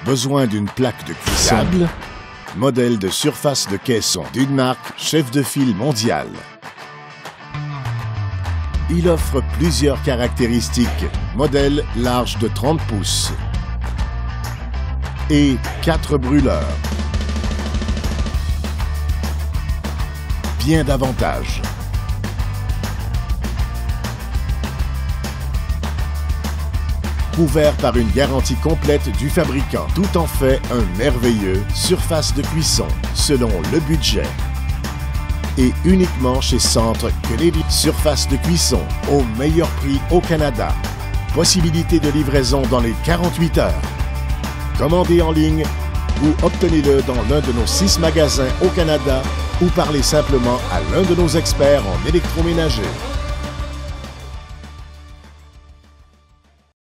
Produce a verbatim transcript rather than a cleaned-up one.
Besoin d'une plaque de cuisson? Modèle de surface de caisson d'une marque chef de file mondiale. Il offre plusieurs caractéristiques. Modèle large de trente pouces et quatre brûleurs. Bien davantage. Couvert par une garantie complète du fabricant. Tout en fait un merveilleux surface de cuisson selon le budget. Et uniquement chez Centre Kennedy. Surface de cuisson au meilleur prix au Canada. Possibilité de livraison dans les quarante-huit heures. Commandez en ligne ou obtenez-le dans l'un de nos six magasins au Canada ou parlez simplement à l'un de nos experts en électroménager.